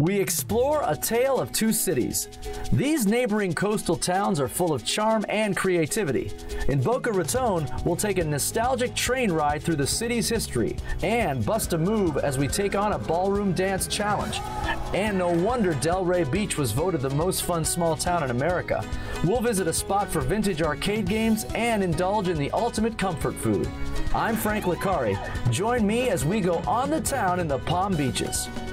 We explore a tale of two cities. These neighboring coastal towns are full of charm and creativity. In Boca Raton, we'll take a nostalgic train ride through the city's history and bust a move as we take on a ballroom dance challenge. And no wonder Delray Beach was voted the most fun small town in America. We'll visit a spot for vintage arcade games and indulge in the ultimate comfort food. I'm Frank Licari. Join me as we go on the town in the Palm Beaches.